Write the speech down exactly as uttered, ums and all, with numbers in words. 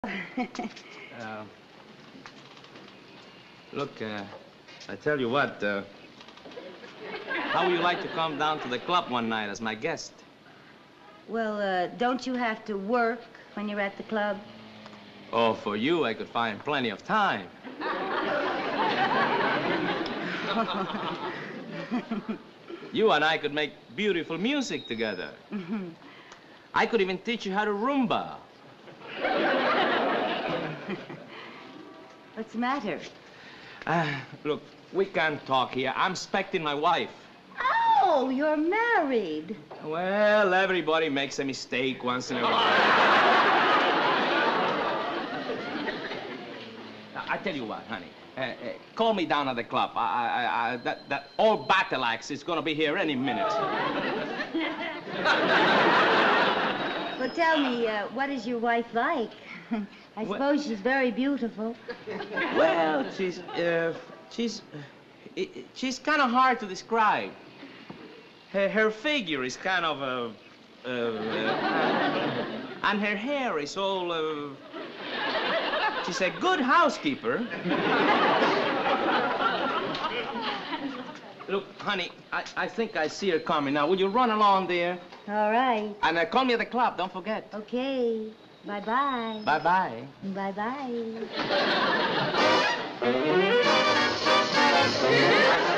uh, look, uh, I tell you what, uh, how would you like to come down to the club one night as my guest? Well, uh, don't you have to work when you're at the club? Oh, for you, I could find plenty of time. You and I could make beautiful music together. Mm-hmm. I could even teach you how to Roomba. What's the matter? Uh, look, we can't talk here. I'm expecting my wife. Oh, you're married. Well, everybody makes a mistake once in a while. Now, I tell you what, honey. Uh, uh, call me down at the club. I, I, I, that, that old battle axe is gonna be here any minute. Well, tell me, uh, what is your wife like? I well, suppose she's very beautiful. Well, she's, uh, she's, uh, she's kind of hard to describe. Her, her figure is kind of, uh, uh, uh, and her hair is all, uh, she's a good housekeeper. Look, honey, I, I think I see her coming now. Will you run along there? All right. And uh, call me at the club, don't forget. Okay. Bye-bye. Bye-bye. Bye-bye.